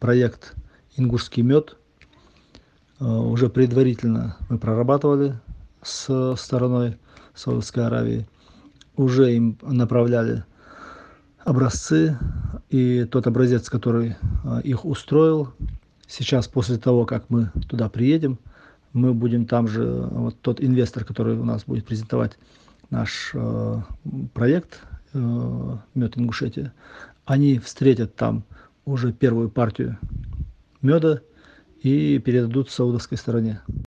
проект «Ингушский мед». Уже предварительно мы прорабатывали с стороной Саудовской Аравии. Уже им направляли образцы, и тот образец, который их устроил, сейчас, после того, как мы туда приедем, мы будем там же, вот тот инвестор, который у нас будет презентовать наш проект «Мед Ингушетия», они встретят там уже первую партию меда и передадут саудовской стороне.